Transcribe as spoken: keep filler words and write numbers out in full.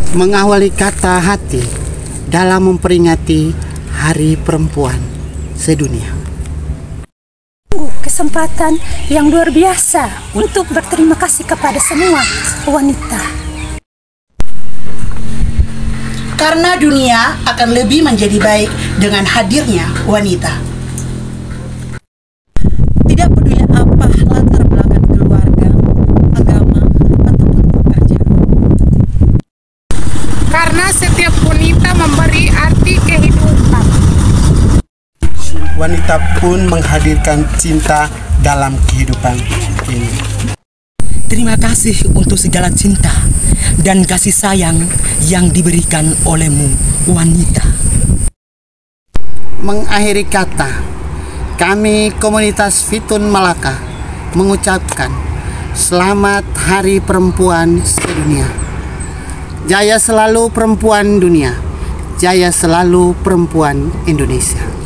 mengawali kata hati dalam memperingati Hari Perempuan Sedunia. Kesempatan yang luar biasa untuk berterima kasih kepada semua wanita. Karena dunia akan lebih menjadi baik dengan hadirnya wanita. Tidak peduli apa latar belakang keluarga, agama, ataupun pekerjaan. Karena setiap wanita memberi arti kehidupan. Wanita pun menghadirkan cinta dalam kehidupan ini. Terima kasih untuk segala cinta dan kasih sayang yang diberikan olehmu, wanita. Mengakhiri kata, kami komunitas Fitun Malaka mengucapkan Selamat Hari Perempuan Sedunia. Jaya selalu perempuan dunia, jaya selalu perempuan Indonesia.